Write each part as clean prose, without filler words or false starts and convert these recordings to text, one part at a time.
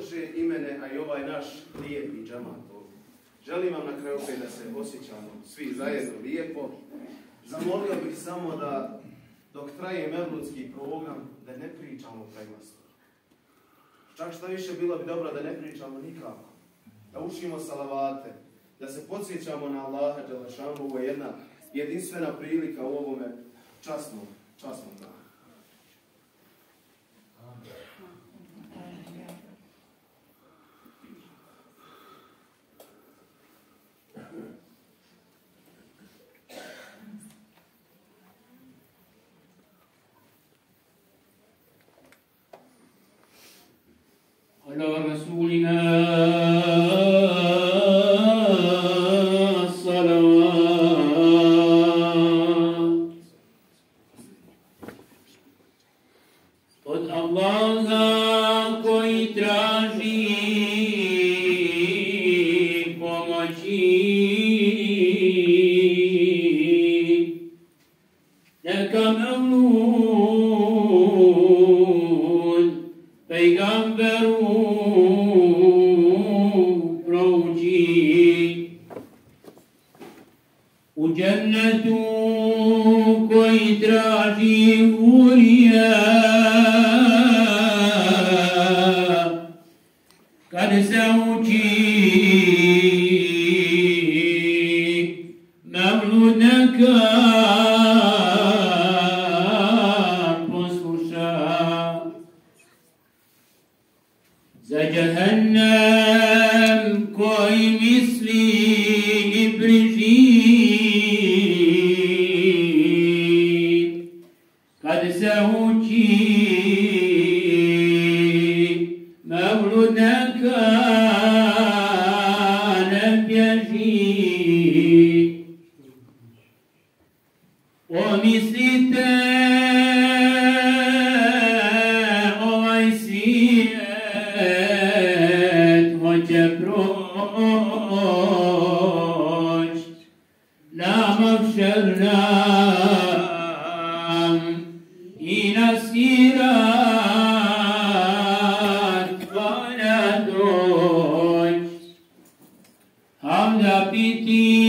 podrže i mene, a i ovaj naš lijepi džamat ovdje. Želim vam na kraju opet da se osjećamo svi zajedno lijepo. Zamolio bih samo da dok traje Mevludski program, da ne pričamo preglasno. Čak što više bilo bi dobro da ne pričamo nikako. Da učimo salavate, da se podsjećamo na Allaha Đelešanu. Ovo je jedna jedinstvena prilika u ovome časnom danu. على رسولنا الصلوات od Allaha koji traži pomoći neka Mevlud pejgamberu u džennetu koji traži hurija kad se uči Mevlud neka posluša za Jahannam koji misli i briži kad se uči Mevlud neka ne bježi. Pomislite ovaj svijet hoće proć na mahšer nam i na sirat pa na doć hamda piti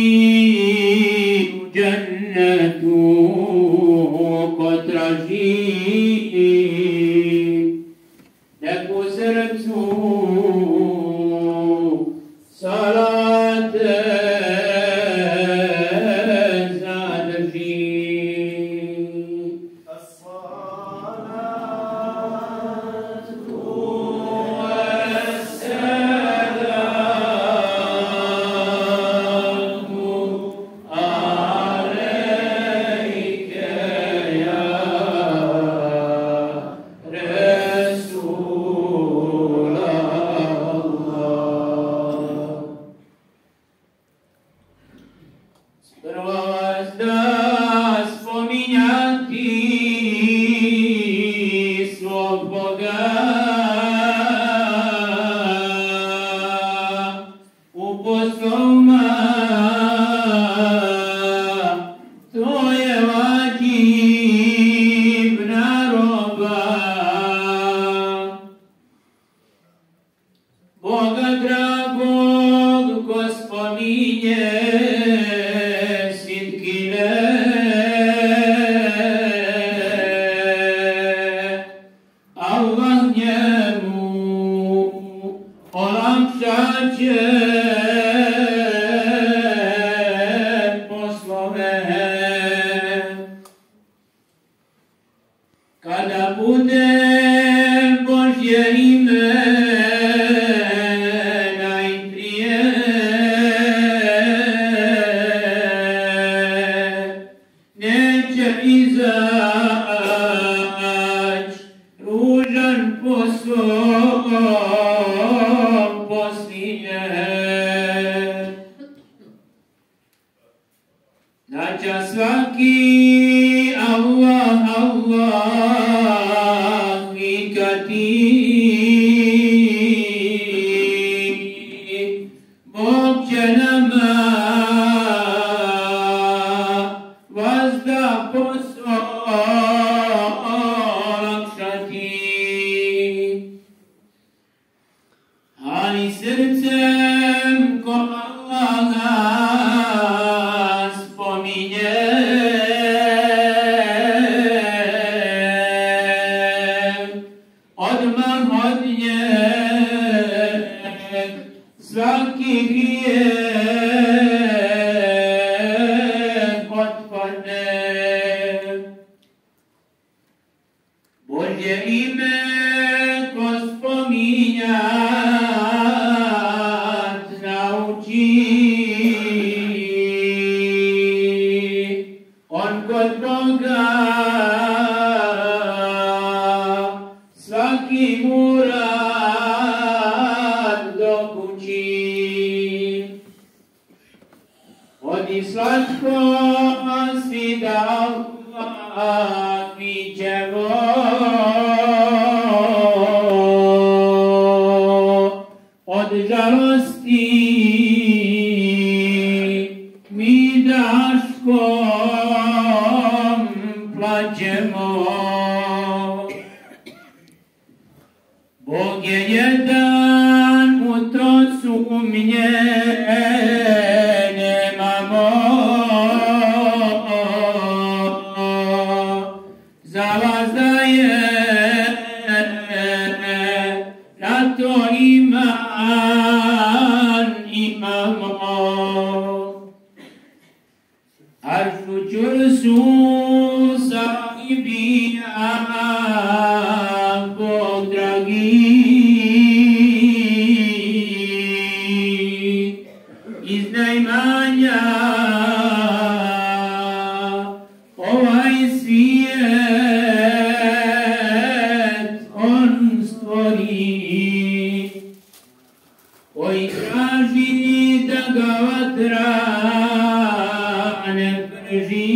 u džennetu ko traži nek u srcu salate zadrži. Kada bude Božje ime najprije, neće izać ružan poslom poslije. Daće svaki Allah, Allah i kad ti Bog će nama vazda posao olakšati. srcem ko Allaha spominje, odmah od nje svaki grijeh otpadne. Božje ime ko spominjat nauči, on kod Boga svaki murad dokući. Odi slatko svi da Allah pićemo, od žalosti mi daškom plaćemo. Bog je jedan, u to sumnje nemamo. Za vas da je na to iman imamo. Aršu čursu sahibija Bog dragi, iz najmanja ovaj svijet on stvori, koji traži da ga vatra ne prži.